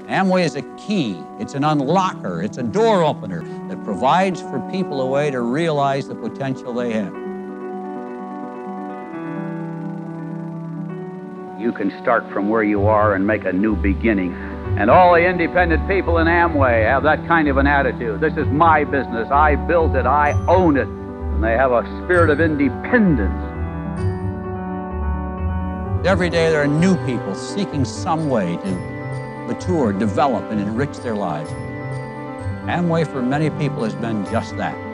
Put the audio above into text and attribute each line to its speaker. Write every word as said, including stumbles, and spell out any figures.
Speaker 1: Amway is a key, it's an unlocker, it's a door opener that provides for people a way to realize the potential they have.
Speaker 2: You can start from where you are and make a new beginning. And all the independent people in Amway have that kind of an attitude. This is my business. I built it. I own it. And they have a spirit of independence.
Speaker 1: Every day there are new people seeking some way to mature, develop, and enrich their lives. Amway for many people has been just that.